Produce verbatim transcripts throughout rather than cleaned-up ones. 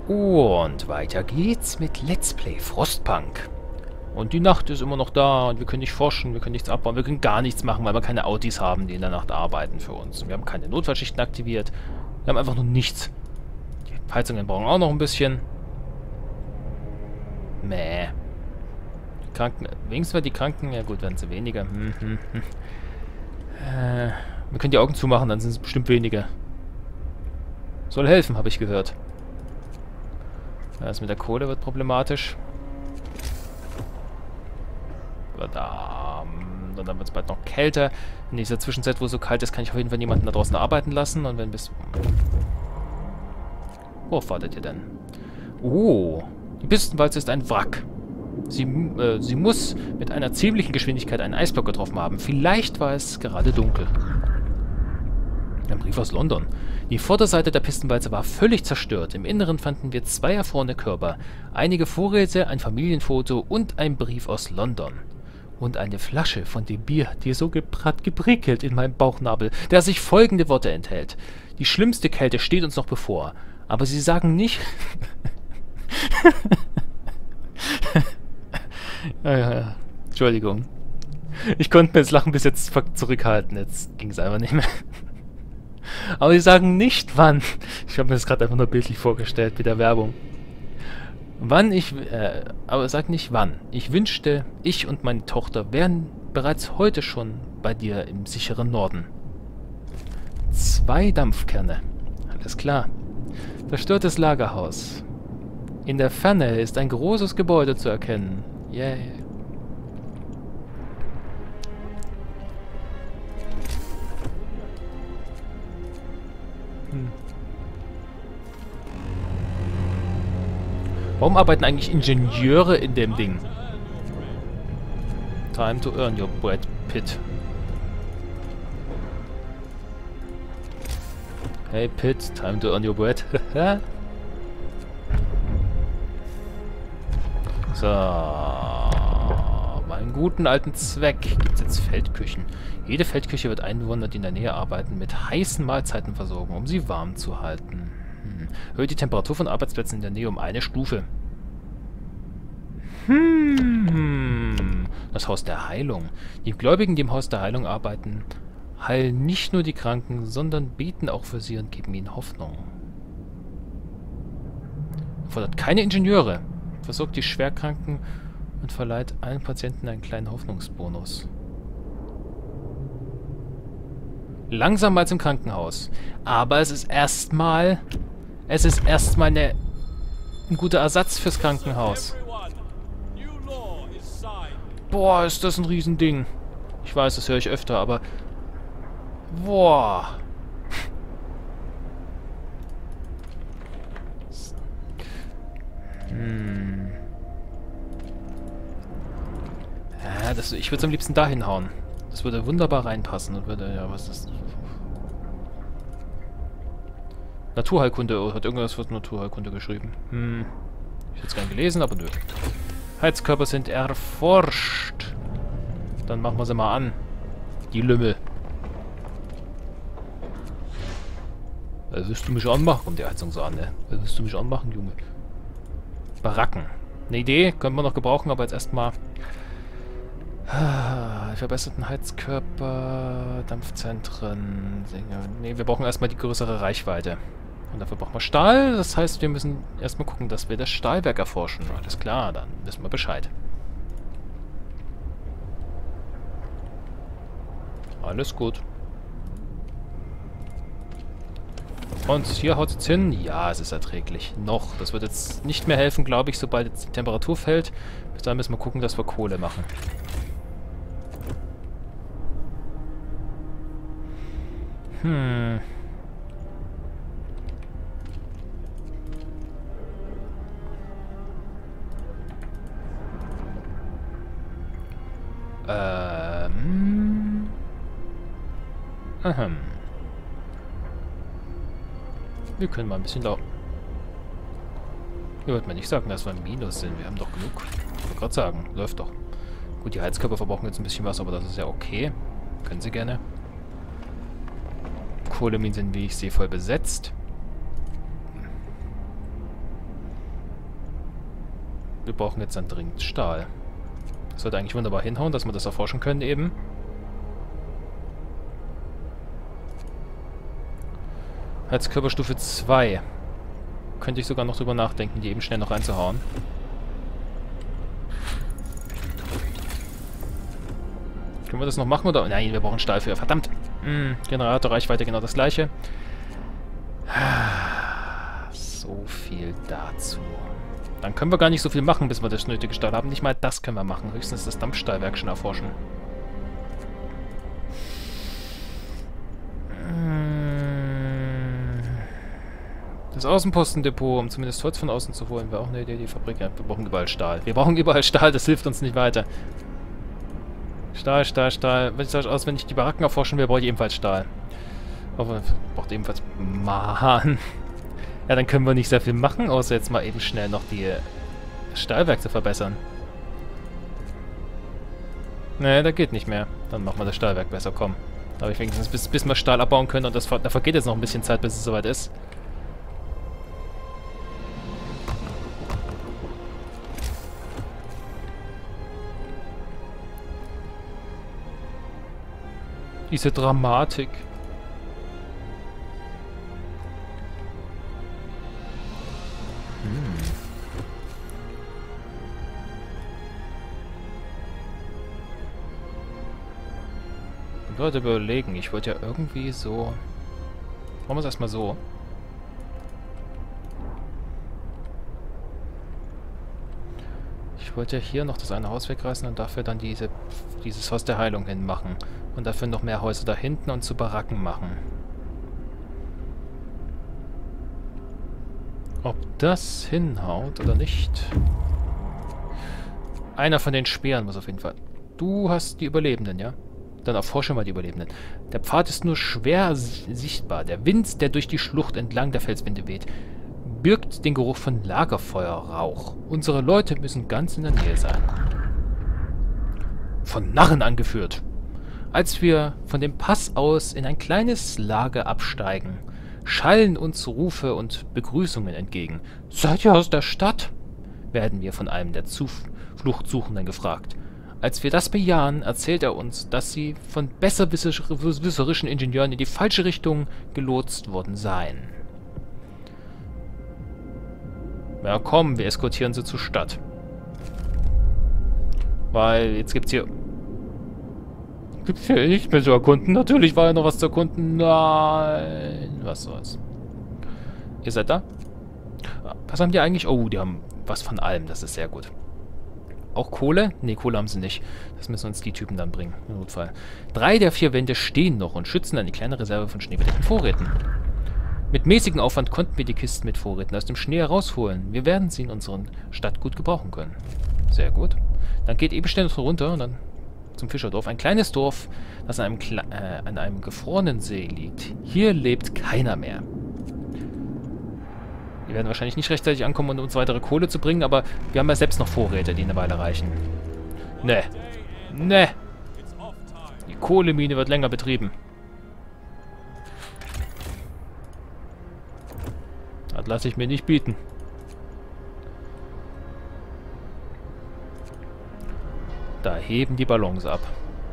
Und weiter geht's mit Let's Play Frostpunk. Und die Nacht ist immer noch da und wir können nicht forschen, wir können nichts abbauen, wir können gar nichts machen, weil wir keine Autis haben, die in der Nacht arbeiten für uns. Wir haben keine Notfallschichten aktiviert, wir haben einfach nur nichts. Die Heizungen brauchen auch noch ein bisschen. Mäh. Die Kranken, wenigstens werden die Kranken, ja gut, werden sie weniger. Hm, hm, hm. Äh, wir können die Augen zumachen, dann sind es bestimmt weniger. Soll helfen, habe ich gehört. Das mit der Kohle wird problematisch. Verdammt. Und dann wird es bald noch kälter. In dieser Zwischenzeit, wo es so kalt ist, kann ich auf jeden Fall niemanden da draußen arbeiten lassen. Und wenn bis... Worauf wartet ihr denn? Oh, die Pistenwalze ist ein Wrack. Sie, äh, sie muss mit einer ziemlichen Geschwindigkeit einen Eisblock getroffen haben. Vielleicht war es gerade dunkel. Ein Brief aus London. Die Vorderseite der Pistenwalze war völlig zerstört. Im Inneren fanden wir zwei erfrorene Körper, einige Vorräte, ein Familienfoto und ein Brief aus London. Und eine Flasche von dem Bier, die so gebrat geprickelt in meinem Bauchnabel, der sich folgende Worte enthält. Die schlimmste Kälte steht uns noch bevor. Aber sie sagen nicht... ja, ja, ja. Entschuldigung. Ich konnte mir das Lachen bis jetzt zurückhalten. Jetzt ging es einfach nicht mehr. Aber sie sagen nicht, wann. Ich habe mir das gerade einfach nur bildlich vorgestellt mit der Werbung. Wann ich... Äh, aber sag nicht wann. Ich wünschte, ich und meine Tochter wären bereits heute schon bei dir im sicheren Norden. Zwei Dampfkerne. Alles klar. Zerstörtes Lagerhaus. In der Ferne ist ein großes Gebäude zu erkennen. Yay. Hm. Warum arbeiten eigentlich Ingenieure in dem Ding? Time to earn your bread, Pit. Hey Pit, time to earn your bread. So, meinen guten alten Zweck gibt es jetzt Feldküchen. Jede Feldküche wird Einwohner, die in der Nähe arbeiten, mit heißen Mahlzeiten versorgen, um sie warm zu halten. Hm. Erhöht die Temperatur von Arbeitsplätzen in der Nähe um eine Stufe. Hm. Das Haus der Heilung. Die Gläubigen, die im Haus der Heilung arbeiten, heilen nicht nur die Kranken, sondern beten auch für sie und geben ihnen Hoffnung. Fordert keine Ingenieure. Versorgt die Schwerkranken und verleiht allen Patienten einen kleinen Hoffnungsbonus. Langsamer als im Krankenhaus. Aber es ist erstmal... Es ist erstmal eine, ein guter Ersatz fürs Krankenhaus. Boah, ist das ein Riesending. Ich weiß, das höre ich öfter, aber... Boah. Hm. Ja, das, ich würde es am liebsten da hinhauen. Das würde wunderbar reinpassen und würde, ja, was ist das? Naturheilkunde, oh, hat irgendwas für Naturheilkunde geschrieben. Hm. Ich hätte es gern gelesen, aber nö. Heizkörper sind erforscht. Dann machen wir sie mal an. Die Lümmel. Also willst du mich anmachen? Kommt die Heizung so an, ne? Also willst du mich anmachen, Junge? Baracken. Eine Idee, können wir noch gebrauchen, aber jetzt erstmal... Verbesserten Heizkörper, Dampfzentren... Ne, wir brauchen erstmal die größere Reichweite. Und dafür brauchen wir Stahl. Das heißt, wir müssen erstmal gucken, dass wir das Stahlwerk erforschen. Alles klar, dann wissen wir Bescheid. Alles gut. Und hier haut es hin. Ja, es ist erträglich. Noch. Das wird jetzt nicht mehr helfen, glaube ich, sobald jetzt die Temperatur fällt. Bis dahin müssen wir gucken, dass wir Kohle machen. Hm. Ähm. Ahem. Wir können mal ein bisschen laufen. Ihr wollt mir nicht sagen, dass wir im Minus sind. Wir haben doch genug. Ich wollte gerade sagen, läuft doch. Gut, die Heizkörper verbrauchen jetzt ein bisschen was, aber das ist ja okay. Können sie gerne. Kohleminen sind, wie ich sehe, voll besetzt. wir brauchen jetzt dann dringend Stahl. Das sollte eigentlich wunderbar hinhauen, dass wir das erforschen können eben. Heizkörperstufe zwei. Könnte ich sogar noch drüber nachdenken, die eben schnell noch reinzuhauen. Können wir das noch machen oder? Nein, wir brauchen Stahl für. Verdammt! Hm, Generatorreichweite genau das gleiche. So viel dazu. Dann können wir gar nicht so viel machen, bis wir das nötige Stahl haben. Nicht mal das können wir machen. Höchstens das Dampfstahlwerk schon erforschen. Das Außenpostendepot, um zumindest Holz von außen zu holen, wäre auch eine Idee. Die Fabrik, ja, wir brauchen überall Stahl. Wir brauchen überall Stahl, das hilft uns nicht weiter. Stahl, Stahl, Stahl. Wenn ich das aus, wenn ich die Baracken erforschen will, brauche ich ebenfalls Stahl. Aber braucht ebenfalls... Mann. Ja, dann können wir nicht sehr viel machen, außer jetzt mal eben schnell noch die das Stahlwerk zu verbessern. Nee, da geht nicht mehr. Dann machen wir das Stahlwerk besser, komm. Aber ich wenigstens bis, bis wir Stahl abbauen können und das, da vergeht jetzt noch ein bisschen Zeit, bis es soweit ist. Diese Dramatik. Hm. Ich wollte überlegen, ich wollte ja irgendwie so... Machen wir es erstmal so. Ich wollte ja hier noch das eine Haus wegreißen und dafür dann diese, dieses Haus der Heilung hinmachen. Und dafür noch mehr Häuser da hinten und zu Baracken machen. Ob das hinhaut oder nicht? Einer von den Speeren muss auf jeden Fall. Du hast die Überlebenden, ja? Dann erforsche mal die Überlebenden. Der Pfad ist nur schwer sichtbar. Der Wind, der durch die Schlucht entlang der Felswände weht, birgt den Geruch von Lagerfeuerrauch. Unsere Leute müssen ganz in der Nähe sein. Von Narren angeführt. Als wir von dem Pass aus in ein kleines Lager absteigen, schallen uns Rufe und Begrüßungen entgegen. Seid ihr aus der Stadt? Werden wir von einem der Zufluchtsuchenden gefragt. Als wir das bejahen, erzählt er uns, dass sie von besserwisserischen Ingenieuren in die falsche Richtung gelotst worden seien. Ja komm, wir eskortieren sie zur Stadt. Weil jetzt gibt's hier... Gibt's hier nicht mehr zu erkunden? Natürlich war ja noch was zu erkunden. Nein. Was soll's. Ihr seid da? Was haben die eigentlich? Oh, die haben was von allem. Das ist sehr gut. Auch Kohle? Ne, Kohle haben sie nicht. Das müssen uns die Typen dann bringen. Im Notfall. Drei der vier Wände stehen noch und schützen eine kleine Reserve von schneebedeckten Vorräten. Mit mäßigem Aufwand konnten wir die Kisten mit Vorräten aus dem Schnee herausholen. Wir werden sie in unseren Stadt gut gebrauchen können. Sehr gut. Dann geht eben schnell runter und dann zum Fischerdorf. Ein kleines Dorf, das an einem, Kle äh, an einem gefrorenen See liegt. Hier lebt keiner mehr. Wir werden wahrscheinlich nicht rechtzeitig ankommen, um uns weitere Kohle zu bringen, aber wir haben ja selbst noch Vorräte, die eine Weile reichen. Ne. Ne. Die Kohlemine wird länger betrieben. Das lasse ich mir nicht bieten. Da heben die Ballons ab.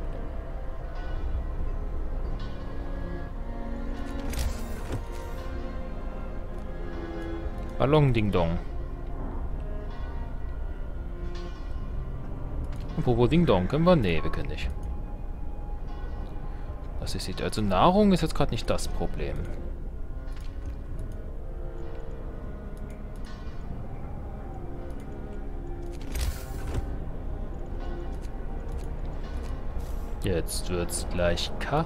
Ballon-Ding-Dong. Apropos Ding-Dong, können wir? Nee, wir können nicht. Das ist also Nahrung ist jetzt gerade nicht das Problem. Jetzt wird's gleich kalt.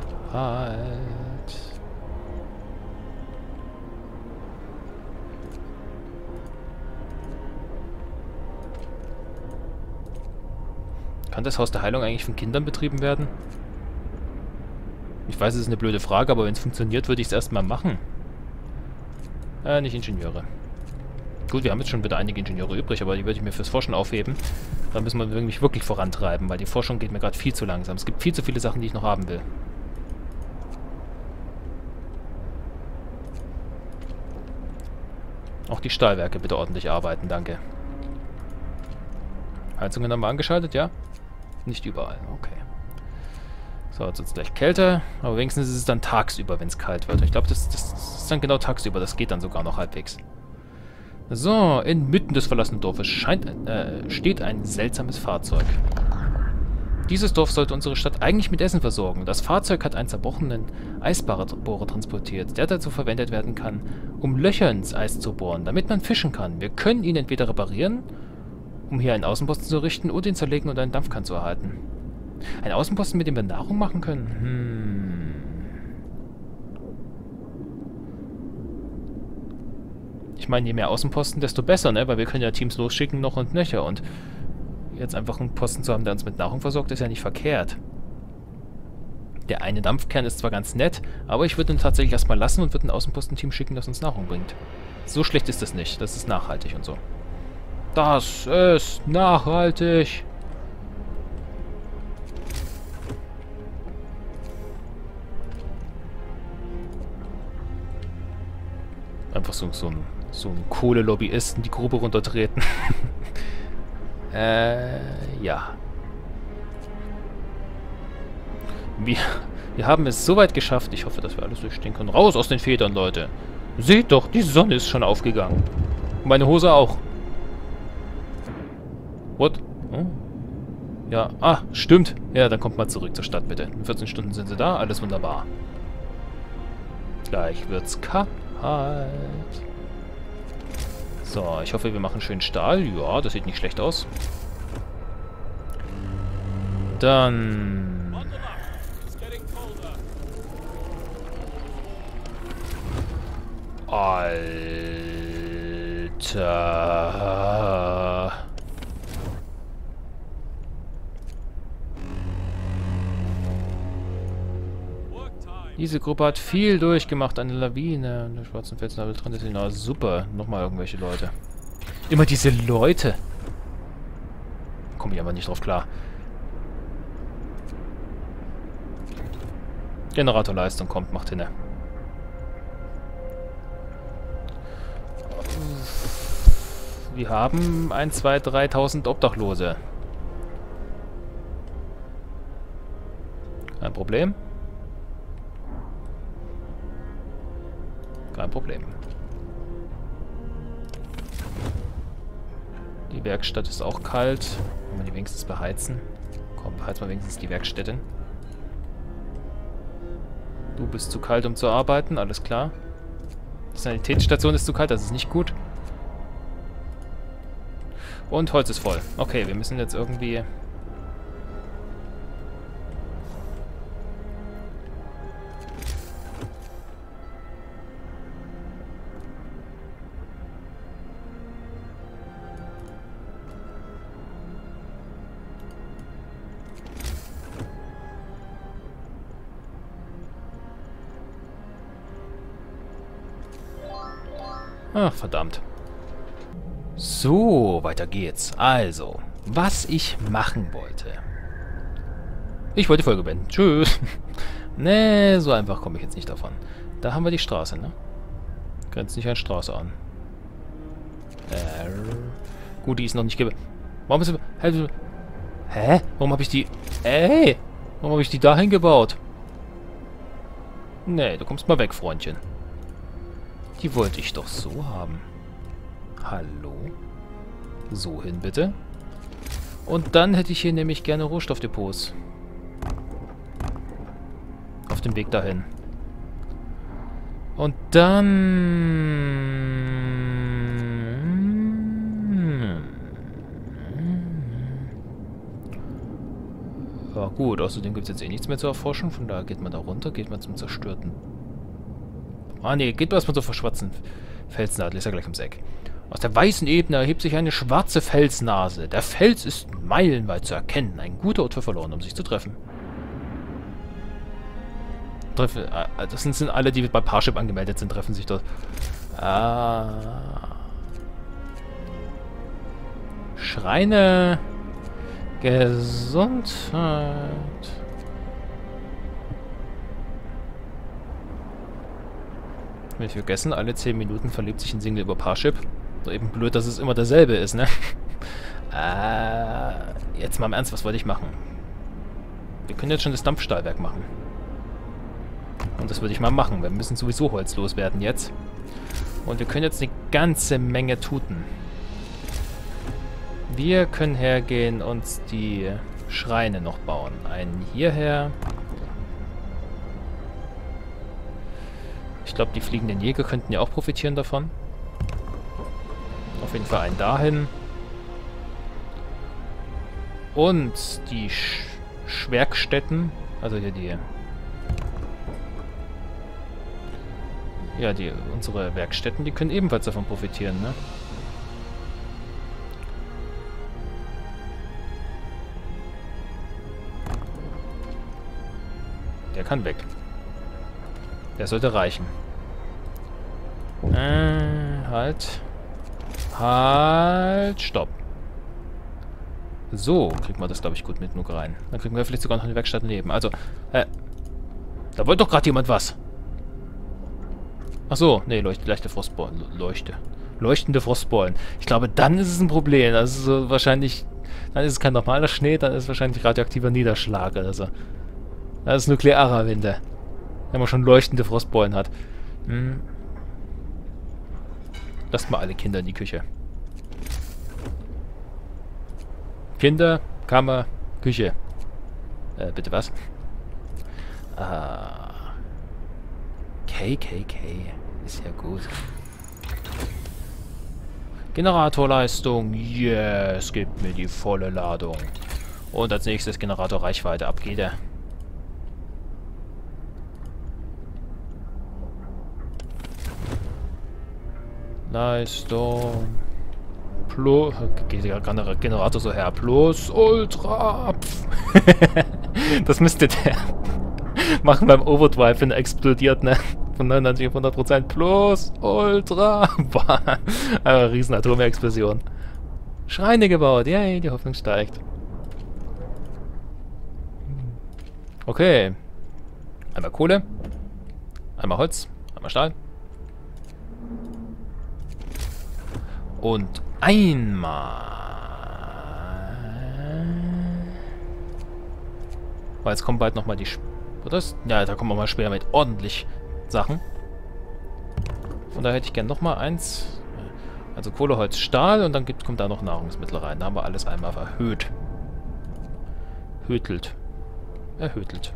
Kann das Haus der Heilung eigentlich von Kindern betrieben werden? Ich weiß, es ist eine blöde Frage, aber wenn es funktioniert, würde ich es erstmal machen. Äh, nicht Ingenieure. Gut, wir haben jetzt schon wieder einige Ingenieure übrig, aber die würde ich mir fürs Forschen aufheben. Da müssen wir mich wirklich vorantreiben, weil die Forschung geht mir gerade viel zu langsam. Es gibt viel zu viele Sachen, die ich noch haben will. Auch die Stahlwerke bitte ordentlich arbeiten, danke. Heizungen haben wir angeschaltet, ja? Nicht überall, okay. So, jetzt wird es gleich kälter, aber wenigstens ist es dann tagsüber, wenn es kalt wird. Ich glaube, das, das ist dann genau tagsüber, das geht dann sogar noch halbwegs. So, inmitten des verlassenen Dorfes scheint, äh, steht ein seltsames Fahrzeug. Dieses Dorf sollte unsere Stadt eigentlich mit Essen versorgen. Das Fahrzeug hat einen zerbrochenen Eisbohrer transportiert, der dazu verwendet werden kann, um Löcher ins Eis zu bohren, damit man fischen kann. Wir können ihn entweder reparieren, um hier einen Außenposten zu richten, oder ihn zerlegen und einen Dampfkern zu erhalten. Ein Außenposten, mit dem wir Nahrung machen können? Hm. Ich meine, je mehr Außenposten, desto besser, ne? Weil wir können ja Teams losschicken, noch und nöcher. Und jetzt einfach einen Posten zu haben, der uns mit Nahrung versorgt, ist ja nicht verkehrt. Der eine Dampfkern ist zwar ganz nett, aber ich würde ihn tatsächlich erstmal lassen und würde ein Außenposten-Team schicken, das uns Nahrung bringt. So schlecht ist das nicht. Das ist nachhaltig und so. Das ist nachhaltig. Einfach so, so ein, so ein Kohle-Lobbyisten die Grube runtertreten. äh, ja. Wir, wir haben es soweit geschafft. Ich hoffe, dass wir alles durchstehen können. Raus aus den Federn, Leute. Seht doch, die Sonne ist schon aufgegangen. Meine Hose auch. What? Oh. Ja, ah, stimmt. Ja, dann kommt mal zurück zur Stadt, bitte. In vierzehn Stunden sind sie da, alles wunderbar. Gleich wird's kalt. So, ich hoffe, wir machen schön Stahl. Ja, das sieht nicht schlecht aus. Dann... Alter... Diese Gruppe hat viel durchgemacht. Eine Lawine an der schwarzen Felsnabel drin ist. Na super. Nochmal irgendwelche Leute. Immer diese Leute. Komme ich aber nicht drauf klar. Generatorleistung kommt, macht hinne. Wir haben ein, zwei, dreitausend Obdachlose. Kein Problem. Kein Problem. Die Werkstatt ist auch kalt. Wollen wir die wenigstens beheizen? Komm, beheizen wir wenigstens die Werkstätte. Du bist zu kalt, um zu arbeiten, alles klar. Die Sanitätsstation ist zu kalt, das ist nicht gut. Und Holz ist voll. Okay, wir müssen jetzt irgendwie... Ach, verdammt. So, weiter geht's. Also, was ich machen wollte. Ich wollte die Folge beenden. Tschüss. Nee, so einfach komme ich jetzt nicht davon. Da haben wir die Straße, ne? Grenzt nicht an Straße an. Äh, gut, die ist noch nicht ge... Warum ist sie... Hä? Warum habe ich die... Ey! Warum habe ich die dahin gebaut? Nee, du kommst mal weg, Freundchen. Die wollte ich doch so haben. Hallo? So hin, bitte. Und dann hätte ich hier nämlich gerne Rohstoffdepots. Auf dem Weg dahin. Und dann... Ja gut, außerdem gibt es jetzt eh nichts mehr zu erforschen. Von daher geht man da runter, geht man zum zerstörten... Ah ne, geht erstmal zur verschwarzten Felsnadel, ist ja gleich ums Eck. Aus der weißen Ebene erhebt sich eine schwarze Felsnase. Der Fels ist meilenweit zu erkennen. Ein guter Ort für Verloren, um sich zu treffen. Treffen, äh, das sind, sind alle, die bei Parship angemeldet sind, treffen sich dort. Ah. Schreine. Gesundheit. Nicht vergessen, alle zehn Minuten verliebt sich ein Single über Parship. So eben blöd, dass es immer derselbe ist, ne? Äh, jetzt mal im Ernst, was wollte ich machen? Wir können jetzt schon das Dampfstahlwerk machen. Und das würde ich mal machen. Wir müssen sowieso Holz loswerden jetzt. Und wir können jetzt eine ganze Menge tuten. Wir können hergehen und die Schreine noch bauen. Einen hierher. Ich glaube, die fliegenden Jäger könnten ja auch profitieren davon. Auf jeden Fall einen dahin. Und die Sch Schwerkstätten, also hier die... Ja, die unsere Werkstätten, die können ebenfalls davon profitieren, ne? Der kann weg. Der sollte reichen. Äh, halt. Halt, stopp. So, kriegt man das, glaube ich, gut mit genug rein. Dann kriegen wir vielleicht sogar noch eine Werkstatt daneben. Also, äh, da wollte doch gerade jemand was. Ach so, nee, leucht, leichte Frostballen. Leuchte. Leuchtende Frostballen. Ich glaube, dann ist es ein Problem. Also so wahrscheinlich, dann ist es kein normaler Schnee, dann ist es wahrscheinlich radioaktiver Niederschlag oder so. Das ist nuklearer Winde. Wenn man schon leuchtende Frostballen hat. Hm. Lasst mal alle Kinder in die Küche. Kinder, Kammer, Küche. Äh, bitte was? Ah. K K K. Ist ja gut. Generatorleistung. Yes, gibt mir die volle Ladung. Und als nächstes Generator Reichweite. Ab geht er. Leistung. Plus. Geht der Generator so her. Plus Ultra. Das müsste der machen beim Overdrive, wenn er explodiert, ne? Von neunundneunzig auf hundert Prozent. Plus Ultra. Eine riesen Atomexplosion. Schreine gebaut. Yay, die Hoffnung steigt. Okay. Einmal Kohle. Einmal Holz. Einmal Stahl. Und einmal... Weil jetzt kommen bald nochmal die... Sp oder? Ja, da kommen wir mal später mit ordentlich Sachen. Von daher hätte ich gerne nochmal eins. Also Kohle, Holz, Stahl und dann gibt, kommt da noch Nahrungsmittel rein. Da haben wir alles einmal erhöht. Hötelt. Erhötelt.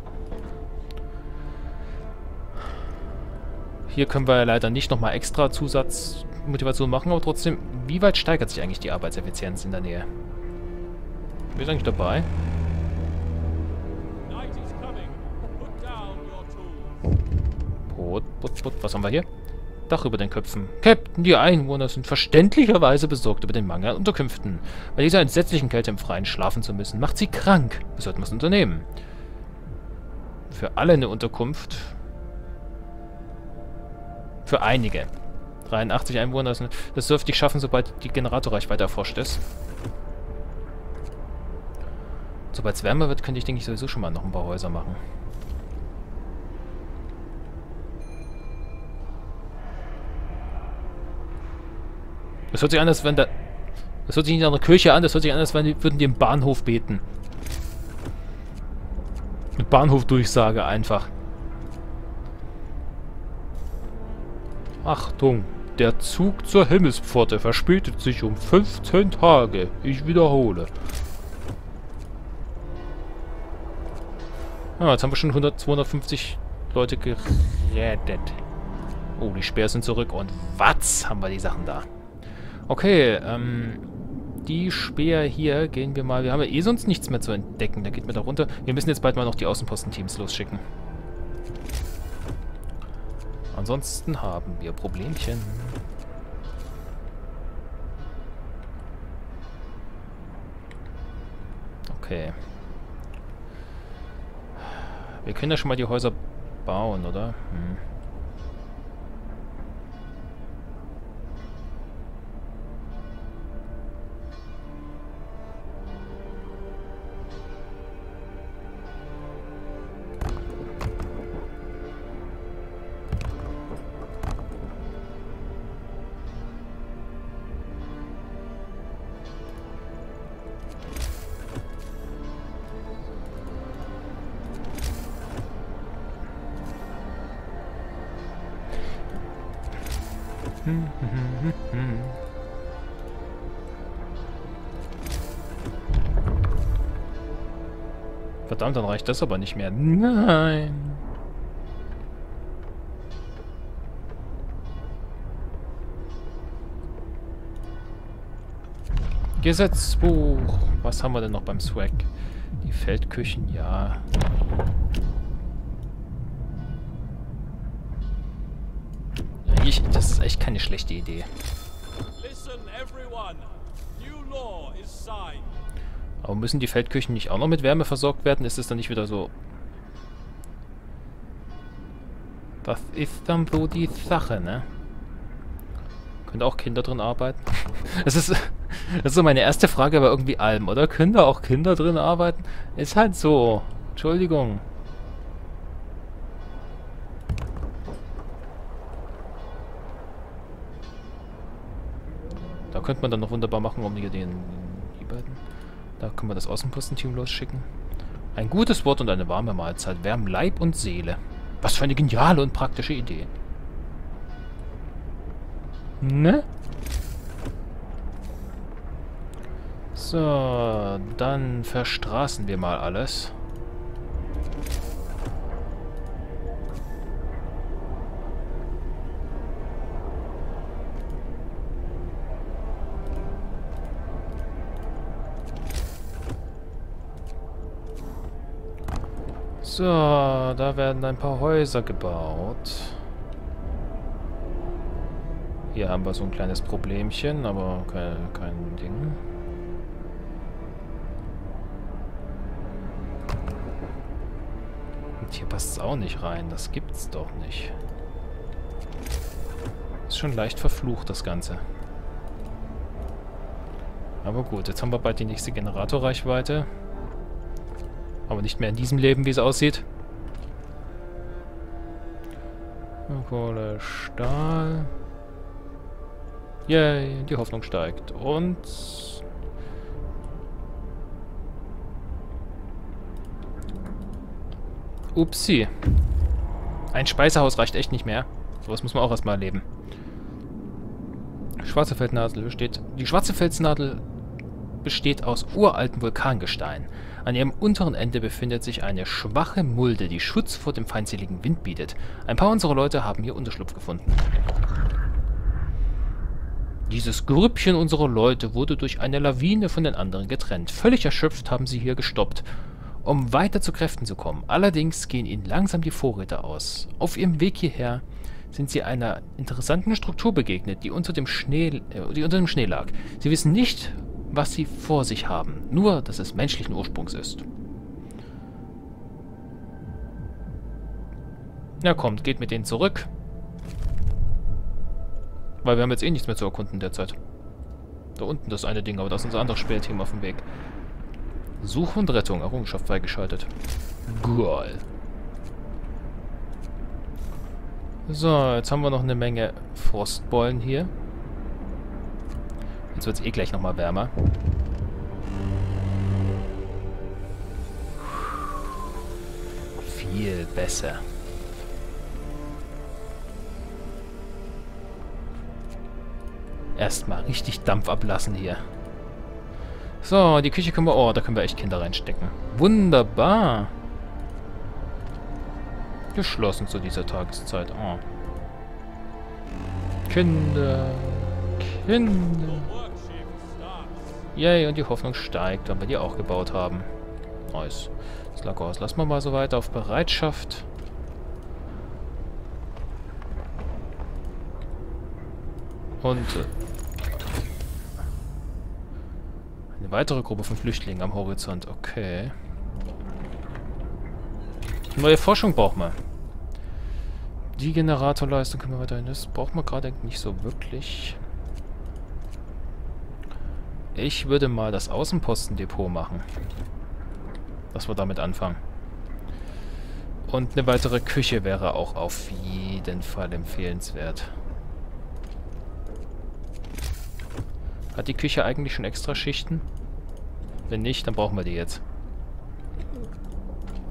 Hier können wir ja leider nicht nochmal extra Zusatzmotivation machen, aber trotzdem, wie weit steigert sich eigentlich die Arbeitseffizienz in der Nähe? Wir sind eigentlich dabei. Put, put, put. Was haben wir hier? Dach über den Köpfen. Captain, die Einwohner sind verständlicherweise besorgt über den Mangel an Unterkünften. Bei dieser entsetzlichen Kälte im Freien schlafen zu müssen, macht sie krank. Wir sollten was unternehmen. Für alle eine Unterkunft. Für einige. dreiundachtzig Einwohner. Das dürfte ich schaffen, sobald die Generatorreichweite erforscht ist. Sobald es wärmer wird, könnte ich, denke ich, sowieso schon mal noch ein paar Häuser machen. Das hört sich an, als wenn da... Das hört sich nicht nach einer Kirche an, das hört sich an, als würden die im Bahnhof beten. Eine Bahnhofdurchsage einfach. Achtung, der Zug zur Himmelspforte verspätet sich um fünfzehn Tage. Ich wiederhole. Ah, jetzt haben wir schon hundert, zweihundertfünfzig Leute gerettet. Oh, die Speer sind zurück. Und was haben wir die Sachen da? Okay, ähm... die Speer hier gehen wir mal... Wir haben ja eh sonst nichts mehr zu entdecken. Da geht mir da runter. Wir müssen jetzt bald mal noch die Außenpostenteams losschicken. Ansonsten haben wir Problemchen. Okay. Wir können ja schon mal die Häuser bauen, oder? Hm. Verdammt, dann reicht das aber nicht mehr. Nein. Gesetzbuch. Was haben wir denn noch beim Swag? Die Feldküchen, ja. Eigentlich, das ist echt keine schlechte Idee. Aber müssen die Feldküchen nicht auch noch mit Wärme versorgt werden? Ist es dann nicht wieder so... Das ist dann so die Sache, ne? Können auch Kinder drin arbeiten? Das ist, das ist so meine erste Frage, aber irgendwie allem, oder? Können da auch Kinder drin arbeiten? Ist halt so. Entschuldigung. Da könnte man dann noch wunderbar machen, um die, den, die beiden... Da können wir das Außenpostenteam losschicken. Ein gutes Wort und eine warme Mahlzeit wärmen Leib und Seele. Was für eine geniale und praktische Idee. Ne? So, dann verstraßen wir mal alles. So, da werden ein paar Häuser gebaut. Hier haben wir so ein kleines Problemchen, aber kein, kein Ding. Und hier passt es auch nicht rein. Das gibt's doch nicht. Ist schon leicht verflucht, das Ganze. Aber gut, jetzt haben wir bald die nächste Generatorreichweite. Aber nicht mehr in diesem Leben, wie es aussieht. Kohle, Stahl. Yay, die Hoffnung steigt. Und... Upsi. Ein Speisehaus reicht echt nicht mehr. Sowas muss man auch erstmal erleben. Schwarze Feldnadel besteht... Die schwarze Felsnadel besteht aus uraltem Vulkangestein. An ihrem unteren Ende befindet sich eine schwache Mulde, die Schutz vor dem feindseligen Wind bietet. Ein paar unserer Leute haben hier Unterschlupf gefunden. Dieses Grüppchen unserer Leute wurde durch eine Lawine von den anderen getrennt. Völlig erschöpft haben sie hier gestoppt, um weiter zu Kräften zu kommen. Allerdings gehen ihnen langsam die Vorräte aus. Auf ihrem Weg hierher sind sie einer interessanten Struktur begegnet, die unter dem Schnee, äh, die unter dem Schnee lag. Sie wissen nicht, was sie vor sich haben. Nur, dass es menschlichen Ursprungs ist. Na kommt, geht mit denen zurück. Weil wir haben jetzt eh nichts mehr zu erkunden derzeit. Da unten das eine Ding, aber das ist unser anderes Spielteam auf dem Weg. Suche und Rettung, Errungenschaft freigeschaltet. Geil. So, jetzt haben wir noch eine Menge Frostbollen hier. Jetzt wird es eh gleich nochmal wärmer. Viel besser. Erstmal richtig Dampf ablassen hier. So, die Küche können wir... Oh, da können wir echt Kinder reinstecken. Wunderbar. Geschlossen zu dieser Tageszeit. Oh. Kinder. Kinder. Yay, und die Hoffnung steigt, weil wir die auch gebaut haben. Nice. Das Lagerhaus lassen wir mal so weiter auf Bereitschaft. Und äh, eine weitere Gruppe von Flüchtlingen am Horizont. Okay. Neue Forschung brauchen wir. Die Generatorleistung können wir weiterhin. Das braucht man gerade nicht so wirklich. Ich würde mal das Außenpostendepot machen. Dass wir damit anfangen. Und eine weitere Küche wäre auch auf jeden Fall empfehlenswert. Hat die Küche eigentlich schon extra Schichten? Wenn nicht, dann brauchen wir die jetzt.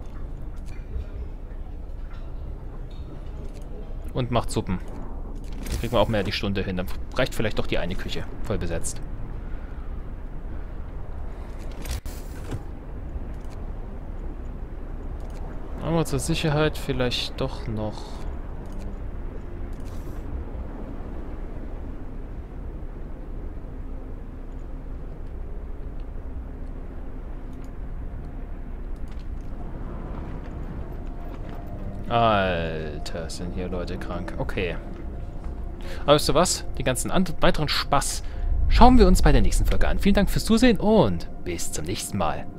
Und macht Suppen. Kriegen wir auch mehr die Stunde hin. Dann reicht vielleicht doch die eine Küche voll besetzt. Aber zur Sicherheit vielleicht doch noch... Alter, sind hier Leute krank. Okay. Aber weißt du was? Den ganzen weiteren Spaß schauen wir uns bei der nächsten Folge an. Vielen Dank fürs Zusehen und bis zum nächsten Mal.